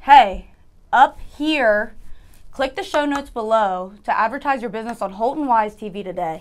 Hey, up here, click the show notes below to advertise your business on Holton Wise TV today.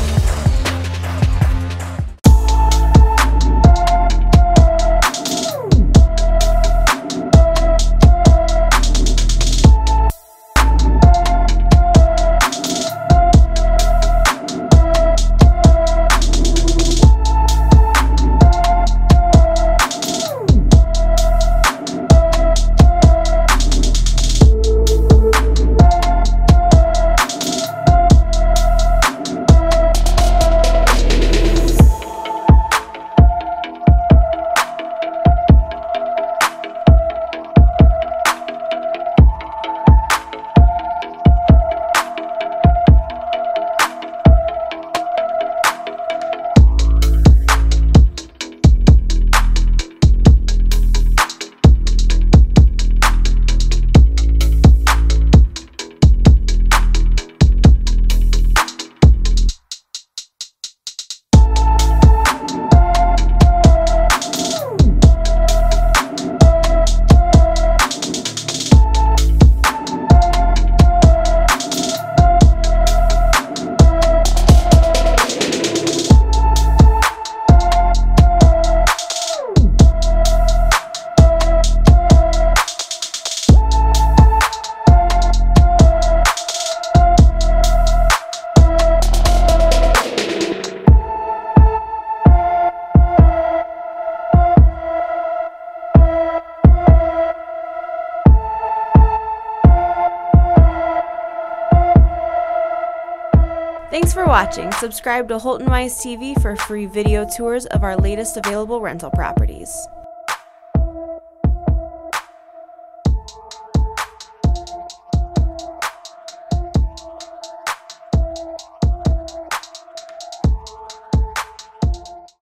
Thanks for watching. Subscribe to Holton Wise TV for free video tours of our latest available rental properties.